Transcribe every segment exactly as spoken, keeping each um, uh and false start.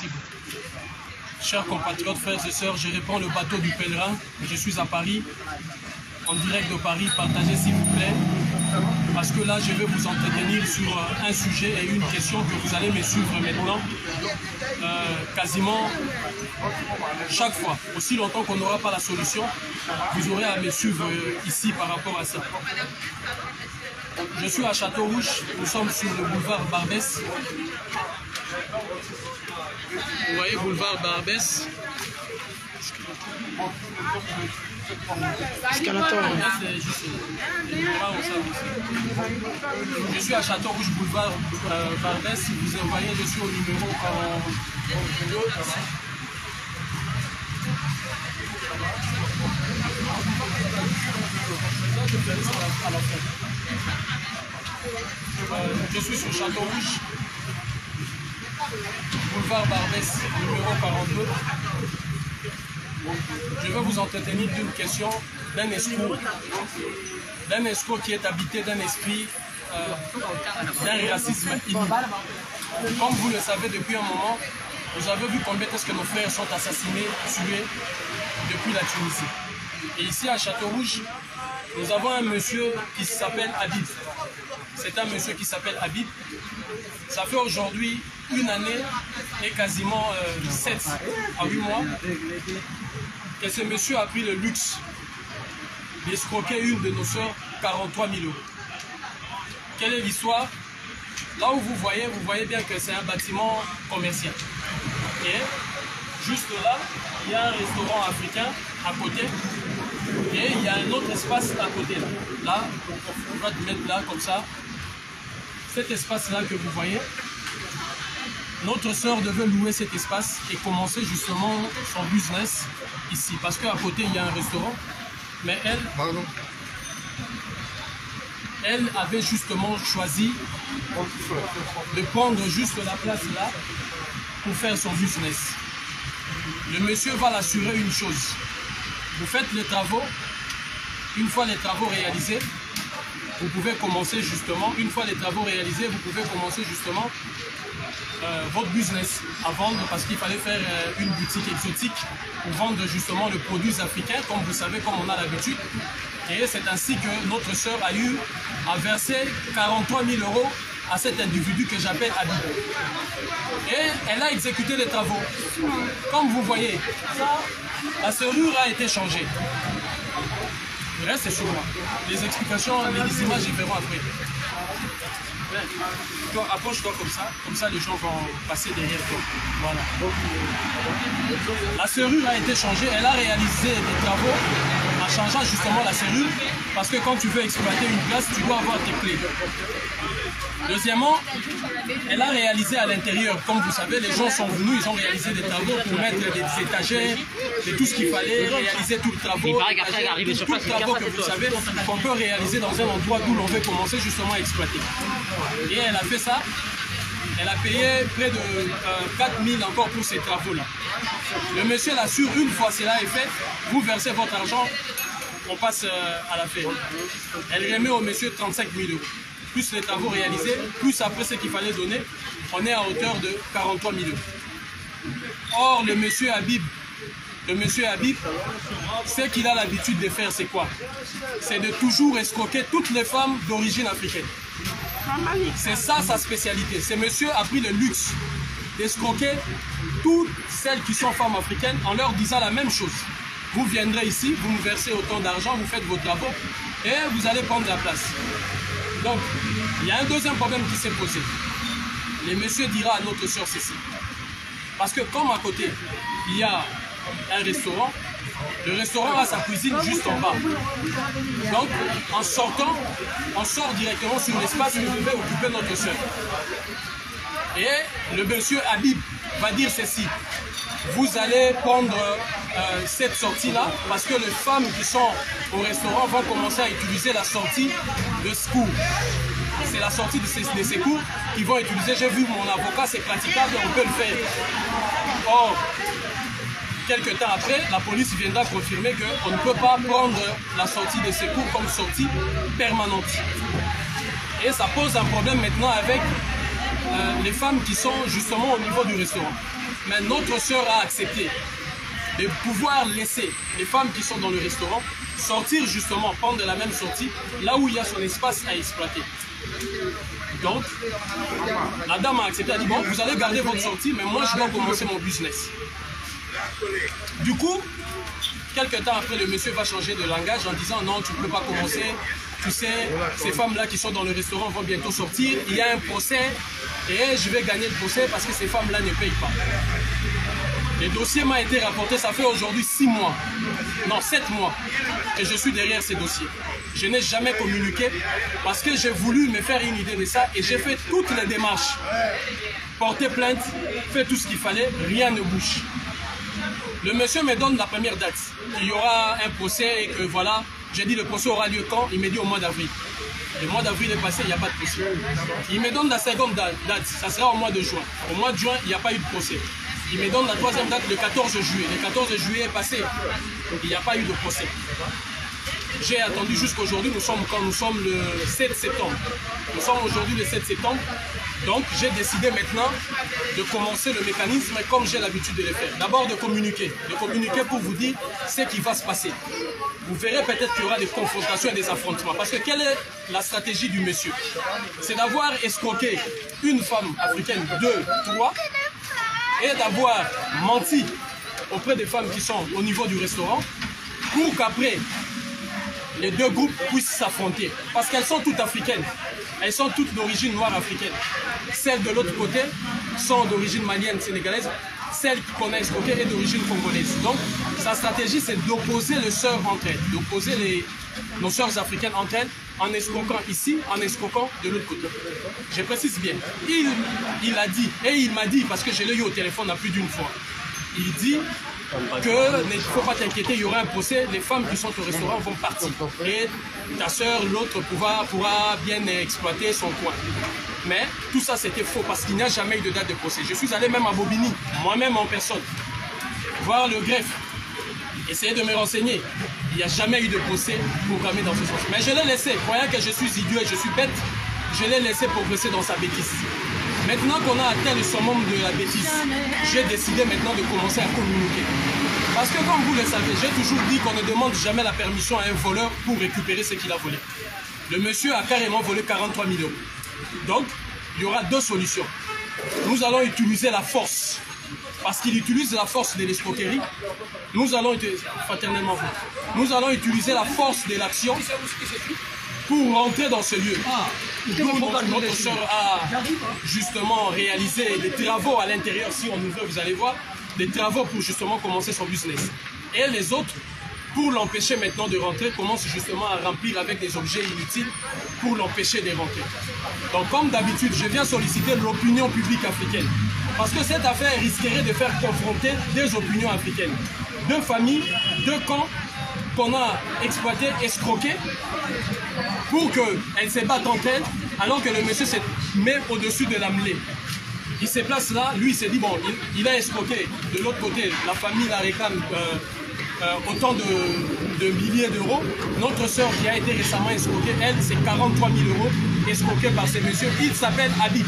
Chers compatriotes, frères et sœurs, je réponds le bateau du pèlerin. Je suis à Paris, en direct de Paris. Partagez s'il vous plaît, parce que là, je vais vous entretenir sur un sujet et une question que vous allez me suivre maintenant. Euh, quasiment chaque fois, aussi longtemps qu'on n'aura pas la solution, vous aurez à me suivre ici par rapport à ça. Je suis à Château-Rouge, nous sommes sur le boulevard Barbès. Vous voyez, boulevard Barbès. Je suis à Château-Rouge, boulevard euh, Barbès. Si vous voyez, je suis au numéro quarante-deux. Euh, je suis sur Château-Rouge, boulevard Barbès, numéro quarante-deux. Je vais vous entretenir d'une question d'un escroc, d'un escroc qui est habité d'un esprit, euh, d'un racisme inouï. Comme vous le savez depuis un moment, vous avez vu combien est-ce que nos frères sont assassinés, tués depuis la Tunisie. Et ici à Château-Rouge, nous avons un monsieur qui s'appelle Habib. C'est un monsieur qui s'appelle Habib. Ça fait aujourd'hui une année et quasiment euh, sept à huit mois que ce monsieur a pris le luxe d'escroquer une de nos soeurs quarante-trois mille euros. Quelle est l'histoire? Là où vous voyez, vous voyez bien que c'est un bâtiment commercial. Et juste là, il y a un restaurant africain à côté. Et il y a un autre espace à côté là. Là, on va te mettre là comme ça. Cet espace-là que vous voyez, notre sœur devait louer cet espace et commencer justement son business ici. Parce qu'à côté, il y a un restaurant. Mais elle, elle avait justement choisi de prendre juste la place là pour faire son business. Le monsieur va l'assurer une chose. Vous faites les travaux, une fois les travaux réalisés, vous pouvez commencer justement, une fois les travaux réalisés, vous pouvez commencer justement euh, votre business à vendre, parce qu'il fallait faire euh, une boutique exotique pour vendre justement le produit africain, comme vous savez, comme on a l'habitude. Et c'est ainsi que notre sœur a eu à verser quarante-trois mille euros à cet individu que j'appelle Habib. Et elle a exécuté les travaux. Comme vous voyez, ça, la serrure a été changée. Le reste, c'est sur moi. Les explications, les images, ils verront après. Toi, approche-toi comme ça, comme ça les gens vont passer derrière toi. Voilà. La serrure a été changée, elle a réalisé des travaux en changeant justement la serrure, parce que quand tu veux exploiter une place, tu dois avoir tes clés. Deuxièmement, elle a réalisé à l'intérieur, comme vous savez, les gens sont venus, ils ont réalisé des travaux pour mettre des étagères, et tout ce qu'il fallait, réaliser tout le travaux, tout, tout le travaux que vous savez, qu'on peut réaliser dans un endroit d'où l'on veut commencer justement à exploiter. Et elle a fait ça, elle a payé près de euh, quatre mille encore pour ces travaux-là. Le monsieur l'assure, une fois cela est fait, vous versez votre argent, on passe euh, à la fête. Elle remet au monsieur trente-cinq mille euros. Plus les travaux réalisés, plus après ce qu'il fallait donner, on est à hauteur de quarante-trois mille euros. Or, le monsieur Habib, le monsieur Habib, ce qu'il a l'habitude de faire, c'est quoi? C'est de toujours escroquer toutes les femmes d'origine africaine. C'est ça sa spécialité. Ce monsieur a pris le luxe d'escroquer toutes celles qui sont femmes africaines en leur disant la même chose. Vous viendrez ici, vous me versez autant d'argent, vous faites vos travaux et vous allez prendre la place. Donc, il y a un deuxième problème qui s'est posé. Le monsieur dira à notre sœur Cécile. Parce que comme à côté, il y a un restaurant, le restaurant a sa cuisine juste en bas. Donc, en sortant, on sort directement sur l'espace où devait occuper notre sœur. Et le monsieur Habib va dire ceci. Vous allez prendre euh, cette sortie-là, parce que les femmes qui sont au restaurant vont commencer à utiliser la sortie de secours. C'est la sortie de ces, de ces cours qu'ils vont utiliser. J'ai vu mon avocat, c'est praticable, on peut le faire. Or, quelques temps après, la police viendra confirmer qu'on ne peut pas prendre la sortie de secours comme sortie permanente. Et ça pose un problème maintenant avec euh, les femmes qui sont justement au niveau du restaurant. Mais notre sœur a accepté de pouvoir laisser les femmes qui sont dans le restaurant sortir justement, prendre la même sortie, là où il y a son espace à exploiter. Donc, la dame a accepté, elle a dit, bon, vous allez garder votre sortie, mais moi, je dois commencer mon business. Du coup, quelques temps après, le monsieur va changer de langage en disant, non, tu ne peux pas commencer. Tu sais, ces femmes-là qui sont dans le restaurant vont bientôt sortir. Il y a un procès et je vais gagner le procès parce que ces femmes-là ne payent pas. Le dossier m'a été rapporté, ça fait aujourd'hui six mois, non, sept mois que je suis derrière ces dossiers. Je n'ai jamais communiqué parce que j'ai voulu me faire une idée de ça et j'ai fait toutes les démarches. Porter plainte, fait tout ce qu'il fallait, rien ne bouge. Le monsieur me donne la première date. Il y aura un procès et que voilà, j'ai dit le procès aura lieu quand? Il me dit au mois d'avril. Le mois d'avril est passé, il n'y a pas de procès. Il me donne la seconde date, ça sera au mois de juin. Au mois de juin, il n'y a pas eu de procès. Il me donne la troisième date le quatorze juillet. Le quatorze juillet est passé, il n'y a pas eu de procès. J'ai attendu jusqu'aujourd'hui, nous sommes quand nous sommes le sept septembre. Nous sommes aujourd'hui le sept septembre. Donc j'ai décidé maintenant de commencer le mécanisme comme j'ai l'habitude de le faire. D'abord de communiquer. De communiquer pour vous dire ce qui va se passer. Vous verrez peut-être qu'il y aura des confrontations et des affrontements. Parce que quelle est la stratégie du monsieur? C'est d'avoir escroqué une femme africaine, deux, trois, et d'avoir menti auprès des femmes qui sont au niveau du restaurant pour qu'après les deux groupes puissent s'affronter. Parce qu'elles sont toutes africaines. Elles sont toutes d'origine noire africaine. Celles de l'autre côté sont d'origine malienne, sénégalaise. Celle qu'on a escroquée est d'origine congolaise. Donc, sa stratégie, c'est d'opposer les sœurs entre elles, d'opposer les, nos sœurs africaines entre elles, en escroquant ici, en escroquant de l'autre côté. Je précise bien. Il, il a dit, et il m'a dit, parce que je l'ai eu au téléphone à plus d'une fois, il dit qu'il ne faut pas t'inquiéter, il y aura un procès, les femmes qui sont au restaurant vont partir. Et ta sœur, l'autre, pourra, pourra bien exploiter son coin. Mais tout ça, c'était faux parce qu'il n'y a jamais eu de date de procès. Je suis allé même à Bobigny, moi-même en personne, voir le greffe, essayer de me renseigner. Il n'y a jamais eu de procès programmé dans ce sens. Mais je l'ai laissé, croyant que je suis idiot et je suis bête, je l'ai laissé progresser dans sa bêtise. Maintenant qu'on a atteint le summum de la bêtise, j'ai décidé maintenant de commencer à communiquer. Parce que comme vous le savez, j'ai toujours dit qu'on ne demande jamais la permission à un voleur pour récupérer ce qu'il a volé. Le monsieur a carrément volé quarante-trois mille euros. Donc, il y aura deux solutions. Nous allons utiliser la force, parce qu'il utilise la force de l'escroquerie. Nous allons utiliser, fraternellement, nous allons utiliser la force de l'action pour rentrer dans ce lieu. Notre soeur a justement réalisé des travaux à l'intérieur, si on nous veut, vous allez voir, des travaux pour justement commencer son business. Et les autres, pour l'empêcher maintenant de rentrer, commencent justement à remplir avec des objets inutiles pour l'empêcher de rentrer. Donc comme d'habitude, je viens solliciter l'opinion publique africaine. Parce que cette affaire risquerait de faire confronter des opinions africaines. Deux familles, deux camps qu'on a exploité, escroqués, pour qu'elles se battent entre elles, alors que le monsieur se met au-dessus de la mêlée. Il se place là, lui il s'est dit, bon, il, il a escroqué. De l'autre côté, la famille la réclame euh, euh, autant de, de milliers d'euros. Notre sœur qui a été récemment escroquée, elle, c'est quarante-trois mille euros escroquée par ces messieurs. Il s'appelle Habib.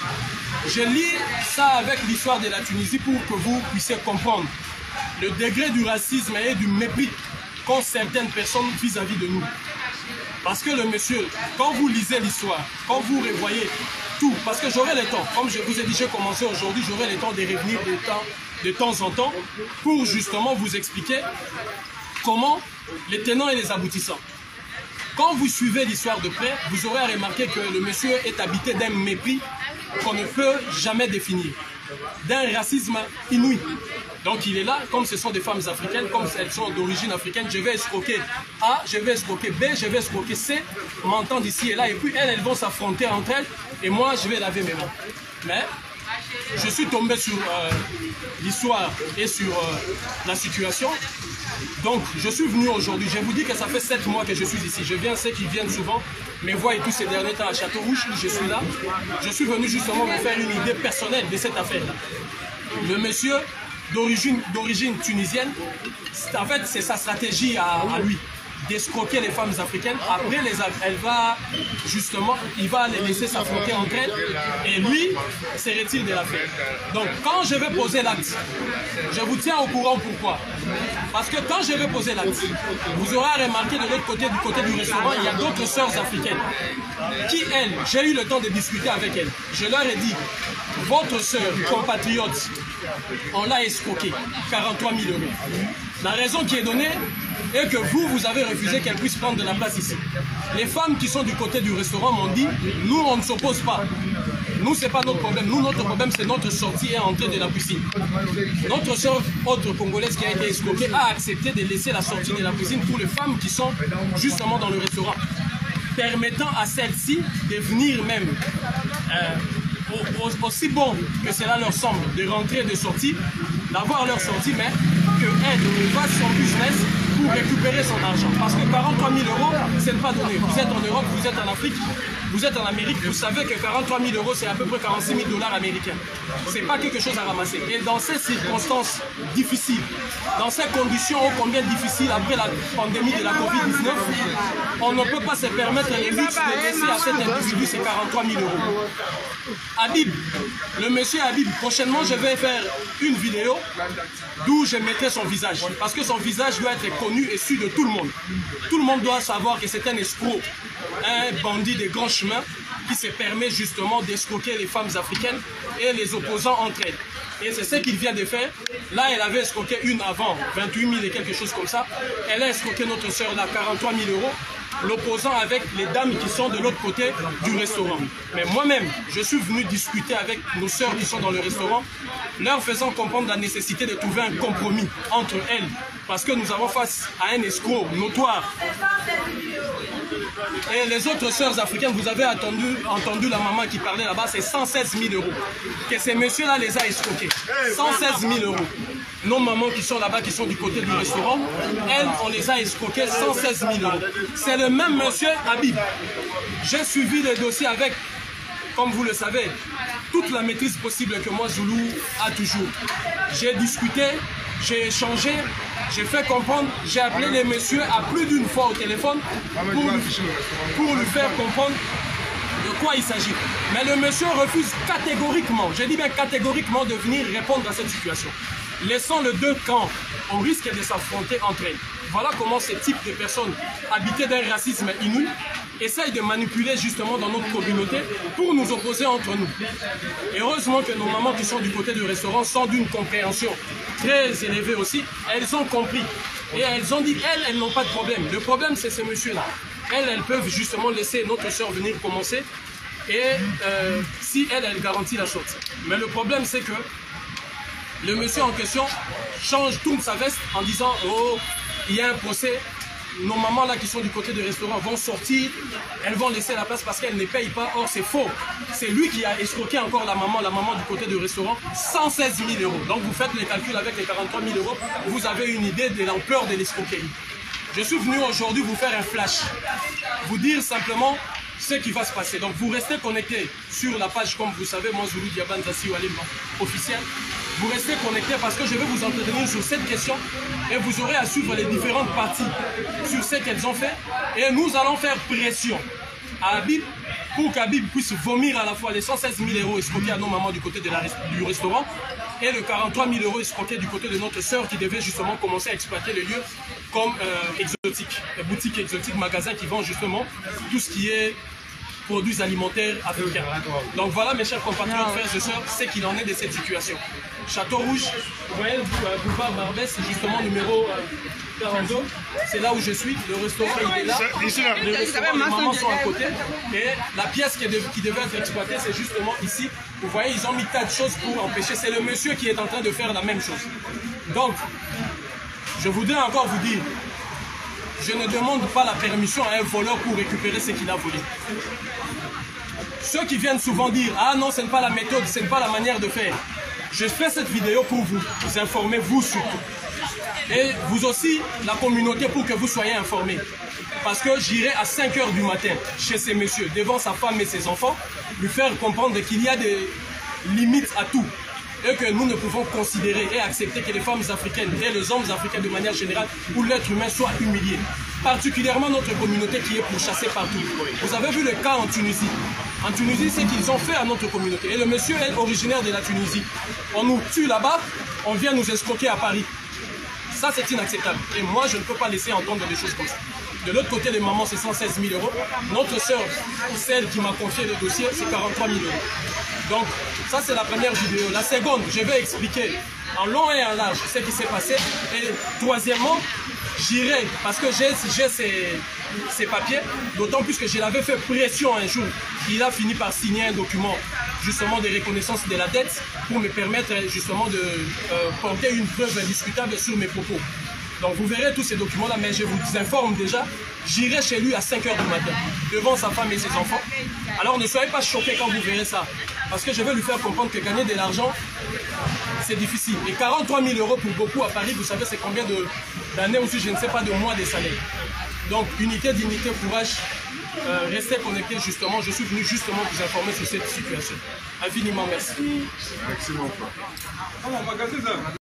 Je lis ça avec l'histoire de la Tunisie pour que vous puissiez comprendre le degré du racisme et du mépris qu'ont certaines personnes vis-à-vis de nous. Parce que le monsieur, quand vous lisez l'histoire, quand vous revoyez tout, parce que j'aurai le temps, comme je vous ai dit, j'ai commencé aujourd'hui, j'aurai le temps de revenir de temps, de temps en temps pour justement vous expliquer comment les tenants et les aboutissants. Quand vous suivez l'histoire de près, vous aurez à remarquer que le monsieur est habité d'un mépris qu'on ne peut jamais définir, d'un racisme inouï. Donc il est là, comme ce sont des femmes africaines, comme elles sont d'origine africaine, je vais escroquer A, je vais escroquer B, je vais escroquer C, m'entendre ici et là, et puis elles, elles vont s'affronter entre elles, et moi je vais laver mes mains. Mais je suis tombé sur euh, l'histoire et sur euh, la situation. Donc je suis venu aujourd'hui, je vous dis que ça fait sept mois que je suis ici. Je viens, ceux qui viennent souvent, me voient et tous ces derniers temps à Château-Rouge, je suis là. Je suis venu justement me faire une idée personnelle de cette affaire-là. Le monsieur d'origine tunisienne, en fait c'est sa stratégie à, à lui. d'escroquer les femmes africaines. Après, les, elle va justement, il va les laisser s'affronter entre elles et lui se retire de l'affaire. Donc, quand je vais poser l'acte, je vous tiens au courant pourquoi. Parce que quand je vais poser l'acte, vous aurez remarqué de l'autre côté, du côté du restaurant, il y a d'autres sœurs africaines qui, elles, j'ai eu le temps de discuter avec elles. Je leur ai dit, votre sœur compatriote, on l'a escroqué, quarante-trois mille euros. La raison qui est donnée est que vous, vous avez refusé qu'elle puisse prendre de la place ici. Les femmes qui sont du côté du restaurant m'ont dit, nous, on ne s'oppose pas. Nous, ce n'est pas notre problème. Nous, notre problème, c'est notre sortie et entrée de la piscine. Notre sœur, autre congolaise qui a été escroquée, a accepté de laisser la sortie de la piscine pour les femmes qui sont justement dans le restaurant, permettant à celles-ci de venir même, euh, aussi bon que cela leur semble, de rentrer et de sortir, d'avoir leur sortie, mais qu'elle fasse son business pour récupérer son argent. Parce que quarante-trois mille euros, ce n'est pas donné. Vous êtes en Europe, vous êtes en Afrique, vous êtes en Amérique, vous savez que quarante-trois mille euros, c'est à peu près quarante-six mille dollars américains. Ce n'est pas quelque chose à ramasser. Et dans ces circonstances difficiles, dans ces conditions ô combien difficiles après la pandémie de la covid dix-neuf, on ne peut pas se permettre le luxe de laisser à cet individu ces quarante-trois mille euros. Habib, le monsieur Habib, prochainement je vais faire une vidéo d'où je mettrai son visage. Parce que son visage doit être connu et su de tout le monde. Tout le monde doit savoir que c'est un escroc, un bandit de grands chemins qui se permet justement d'escroquer les femmes africaines et les opposants entre elles. Et c'est ce qu'il vient de faire. Là, elle avait escroqué une avant, vingt-huit mille et quelque chose comme ça. Elle a escroqué notre soeur là, quarante-trois mille euros. L'opposant avec les dames qui sont de l'autre côté du restaurant. Mais moi-même, je suis venu discuter avec nos sœurs qui sont dans le restaurant, leur faisant comprendre la nécessité de trouver un compromis entre elles, parce que nous avons face à un escroc notoire. Et les autres sœurs africaines, vous avez entendu, entendu la maman qui parlait là-bas, c'est cent seize mille euros. Que ces messieurs-là les a escroqués. cent seize mille euros. Nos mamans qui sont là-bas, qui sont du côté du restaurant, elles, on les a escroquées cent seize mille euros. C'est le même monsieur Habib. J'ai suivi le dossier avec, comme vous le savez, toute la maîtrise possible que moi, Zoulou, a toujours. J'ai discuté, j'ai échangé, j'ai fait comprendre, j'ai appelé les messieurs à plus d'une fois au téléphone pour lui, pour lui faire comprendre de quoi il s'agit. Mais le monsieur refuse catégoriquement, je dis bien catégoriquement, de venir répondre à cette situation. Laissant les deux camps au risque de s'affronter entre elles. Voilà comment ce type de personnes habitées d'un racisme inouï essayent de manipuler justement dans notre communauté pour nous opposer entre nous. Et heureusement que nos mamans qui sont du côté du restaurant sont d'une compréhension très élevée aussi. Elles ont compris. Et elles ont dit, elles, elles n'ont pas de problème. Le problème, c'est ces messieurs-là. Elles, elles peuvent justement laisser notre soeur venir commencer. Et euh, si elle, elle garantit la sortie. Mais le problème, c'est que le monsieur en question change, tourne sa veste en disant « Oh, il y a un procès, nos mamans là qui sont du côté du restaurant vont sortir, elles vont laisser la place parce qu'elles ne payent pas. » Or, c'est faux. C'est lui qui a escroqué encore la maman, la maman du côté du restaurant, cent seize mille euros. Donc, vous faites les calculs avec les quarante-trois mille euros, vous avez une idée de l'ampleur de l'escroquerie. Je suis venu aujourd'hui vous faire un flash, vous dire simplement ce qui va se passer. Donc, vous restez connectés sur la page, comme vous savez, moi, Zoulou Diabanza Siwalim officiel. Vous restez connectés parce que je vais vous entretenir sur cette question et vous aurez à suivre les différentes parties sur ce qu'elles ont fait. Et nous allons faire pression à Habib pour qu'Habib puisse vomir à la fois les cent seize mille euros escroqués à nos mamans du côté de la, du restaurant et le quarante-trois mille euros escroqués du côté de notre sœur qui devait justement commencer à exploiter le lieu comme euh, exotique, boutique exotique, magasin qui vend justement tout ce qui est produits alimentaires africains. Donc voilà mes chers compatriotes, frères et sœurs, c'est qu'il en est de cette situation. Château Rouge, vous voyez, boulevard Barbès, c'est justement numéro quarante-deux, c'est là où je suis, le restaurant il est là, le restaurant, les mamans sont à côté, et la pièce qui, qui devait être exploitée, c'est justement ici. Vous voyez, ils ont mis tas de choses pour empêcher, c'est le monsieur qui est en train de faire la même chose. Donc, je voudrais encore vous dire, je ne demande pas la permission à un voleur pour récupérer ce qu'il a volé. Ceux qui viennent souvent dire « Ah non, ce n'est pas la méthode, ce n'est pas la manière de faire ». Je fais cette vidéo pour vous, vous informer, vous surtout. Et vous aussi, la communauté, pour que vous soyez informés. Parce que j'irai à cinq heures du matin chez ces messieurs, devant sa femme et ses enfants, lui faire comprendre qu'il y a des limites à tout. et que nous ne pouvons considérer et accepter que les femmes africaines et les hommes africains de manière générale ou l'être humain soient humiliés. Particulièrement notre communauté qui est pourchassée partout. Vous avez vu le cas en Tunisie. En Tunisie, c'est qu'ils ont fait à notre communauté. Et le monsieur est originaire de la Tunisie. On nous tue là-bas, on vient nous escroquer à Paris. Ça, c'est inacceptable. Et moi, je ne peux pas laisser entendre des choses comme ça. De l'autre côté, les mamans, c'est cent seize mille euros. Notre sœur, celle qui m'a confié le dossier, c'est quarante-trois mille euros. Donc, ça, c'est la première vidéo. La seconde, je vais expliquer en long et en large ce qui s'est passé. Et troisièmement, j'irai, parce que j'ai ces, ces papiers, d'autant plus que je l'avais fait pression un jour. Il a fini par signer un document, justement, de reconnaissance de la dette pour me permettre, justement, de euh, porter une preuve indiscutable sur mes propos. Donc vous verrez tous ces documents-là, mais je vous informe déjà, j'irai chez lui à cinq heures du matin, devant sa femme et ses enfants. Alors ne soyez pas choqués quand vous verrez ça, parce que je vais lui faire comprendre que gagner de l'argent, c'est difficile. Et quarante-trois mille euros pour beaucoup à Paris, vous savez c'est combien d'années aussi, je ne sais pas, de mois de salaire. Donc unité, dignité, courage, euh, restez connectés justement, je suis venu justement vous informer sur cette situation. Infiniment merci. Excellent.